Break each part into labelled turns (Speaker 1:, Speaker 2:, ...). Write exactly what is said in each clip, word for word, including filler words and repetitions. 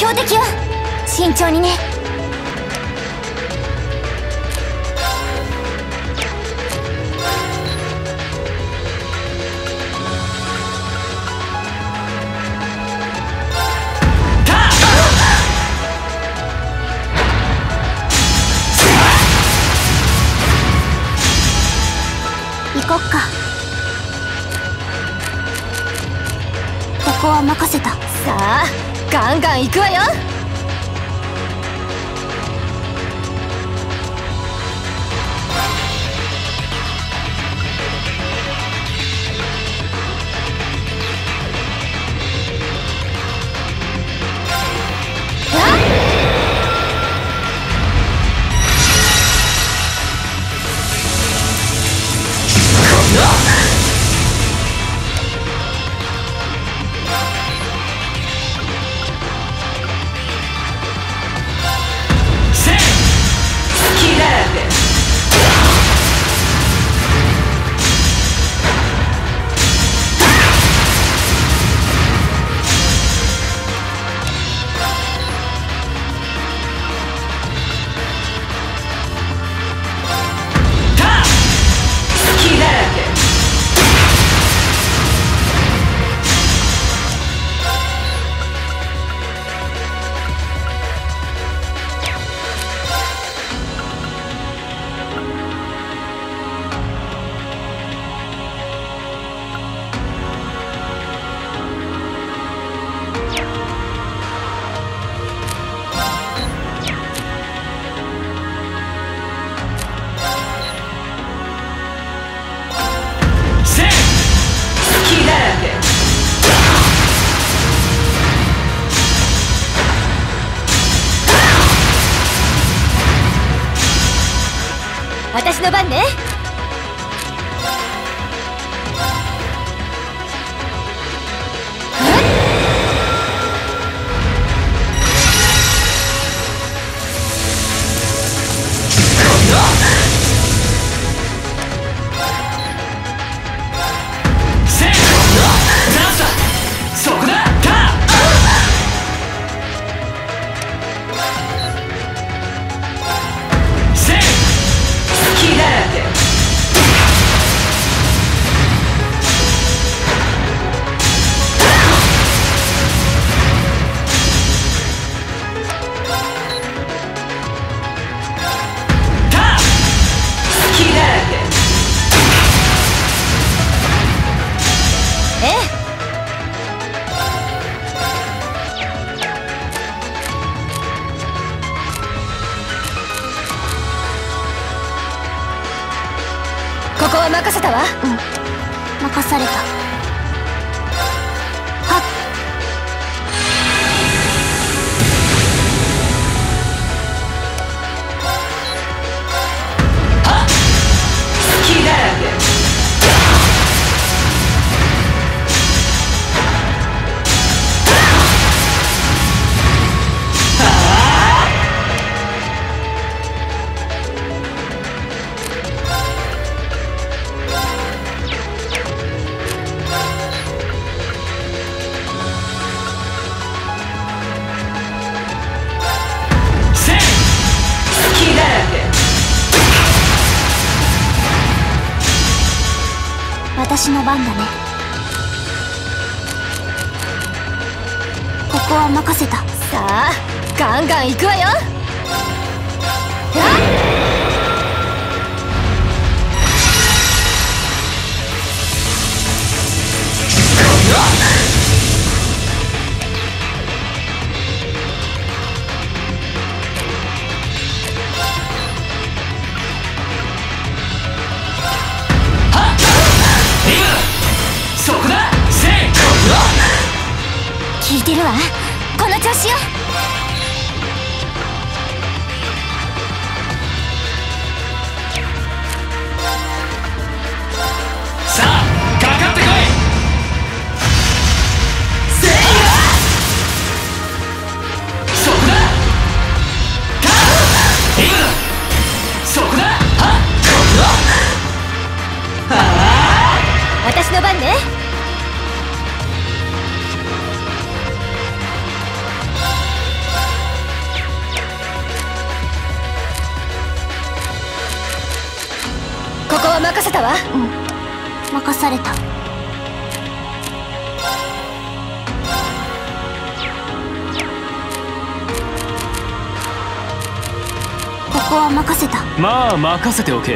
Speaker 1: 標的よ。慎重にね。行こっか。ここは任せた。さあガンガン行くわよ。私の番ね。ここは任せたわ。うん、任された。はっ。はっ。好きだよ。私の番だね。ここは任せた。さあガンガン行くわよ。聞いてるわ。この調子よ。さあかかってこい。せいやそこだ。か今そこだ。はっはあ私の番ね。
Speaker 2: ったわ。うん、任された。ここは任せた。
Speaker 1: まあ任せておけ。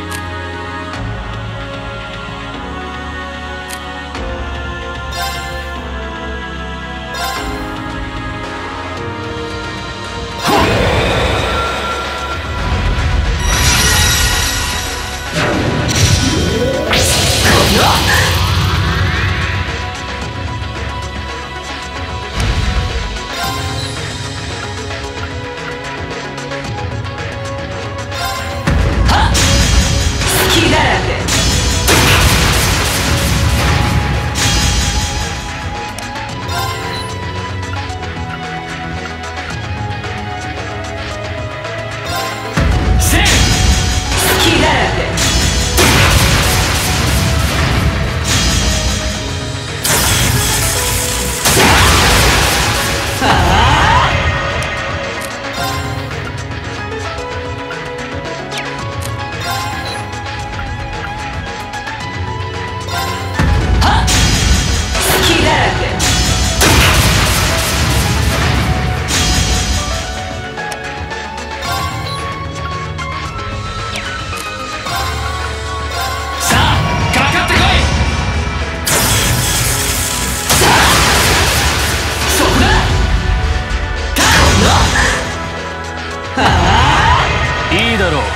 Speaker 1: いいだろう。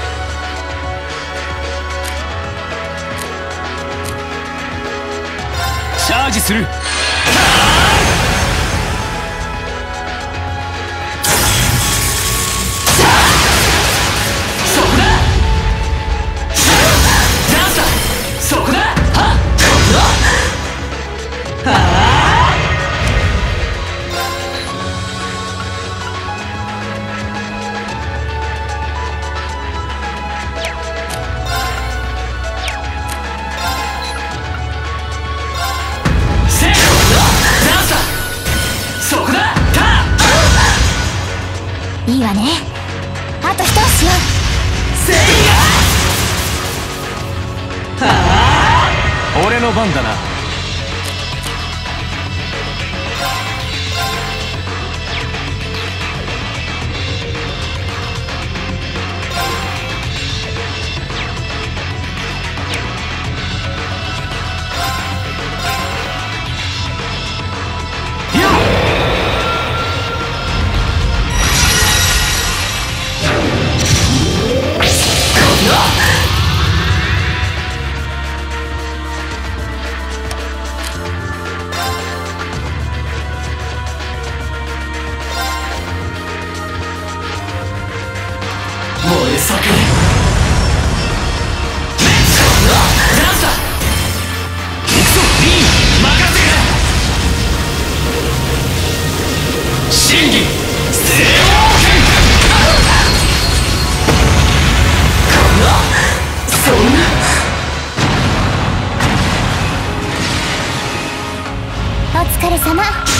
Speaker 1: チャージする。そこだ。チャンスだ。そこだ。はっ。はあ。
Speaker 2: いいわね。あと一押しよう。
Speaker 1: せいや。はあ。俺の番だな。燃え盛る。ダンサー。そう、リー、任せる。審議、聖王権。そんな。
Speaker 2: お疲れ様。